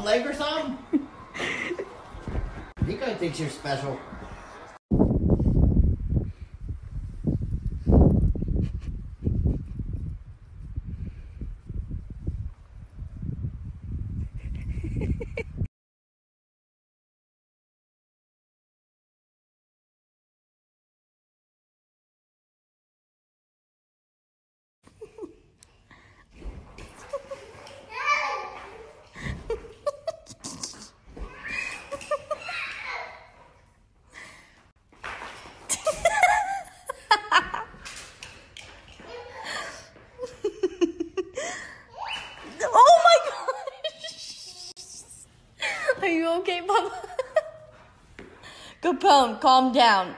leg or something? Nico thinks you're special. Are you okay, Papa? Capone, calm down.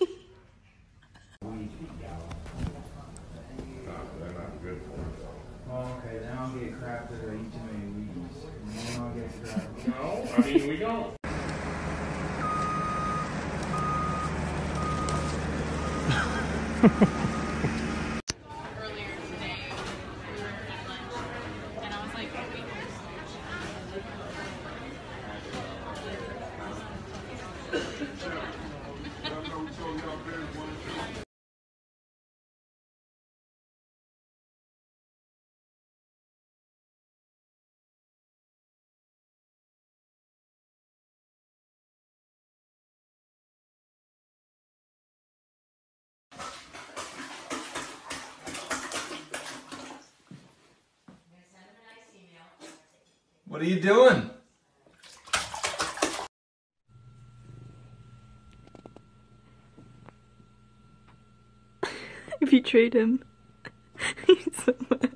Okay, then I'll get crap that I eat too many weeds. And then I'll get crap. No, I mean, we don't. Earlier today, we were at lunch, and I was like, What are you doing? If you trade him, he's so mad.